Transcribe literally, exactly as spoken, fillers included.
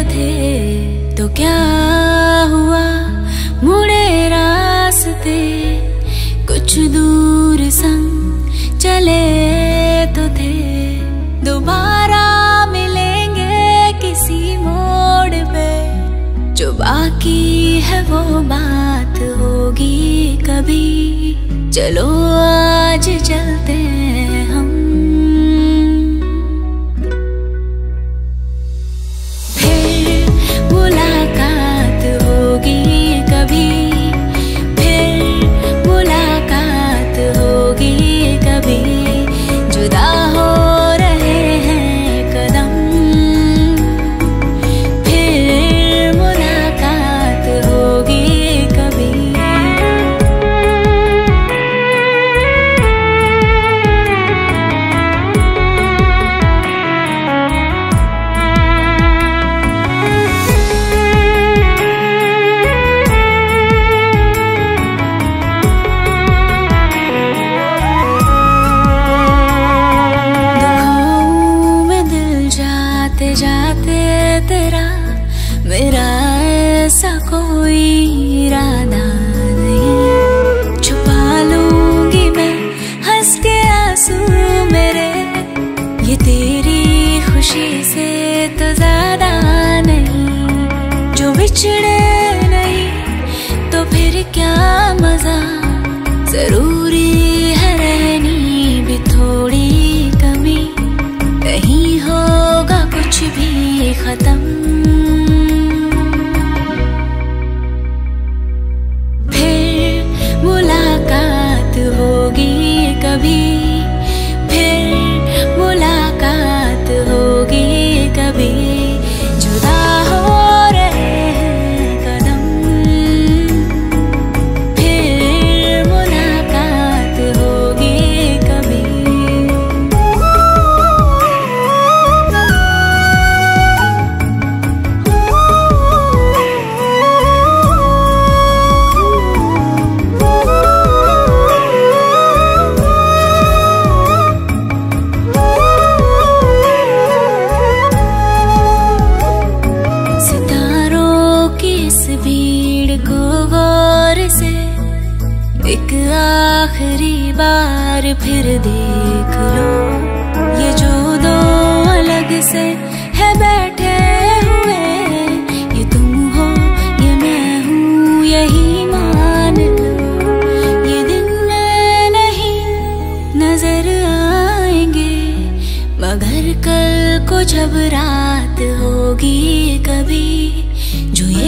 थे तो क्या हुआ, मुड़े रास्ते कुछ दूर संग चले तो थे। दोबारा मिलेंगे किसी मोड़ पे, जो बाकी है वो बात होगी कभी। चलो आज चलते हैं हम, फिर मुलाकात होगी कभी, फिर मुलाकात होगी कभी। जुदा हो रहे हैं कदम, फिर मुलाकात होगी कभी। जाते तेरा मेरा ऐसा कोई इरादा नहीं, छुपा लूंगी मैं हंस के आंसू मेरे, ये तेरी खुशी से तो ज्यादा नहीं। जो बिछड़े नहीं तो फिर क्या मजा, जरूरी है रहनी भी थोड़ी कमी, नहीं होगा कुछ भी खत्म। फिर मुलाकात होगी कभी, फिर मुलाकात होगी कभी। जुदा हो रहे हैं कदम, फिर मुलाकात होगी कभी। भीड़ को गौर से एक आखिरी बार फिर देख लो, ये जो दो अलग से है बैठे हुए, ये तुम हो ये मैं हूँ यही मान लो। ये दिन में नहीं नजर आएंगे, मगर कल को जब रात होगी कभी, जो ये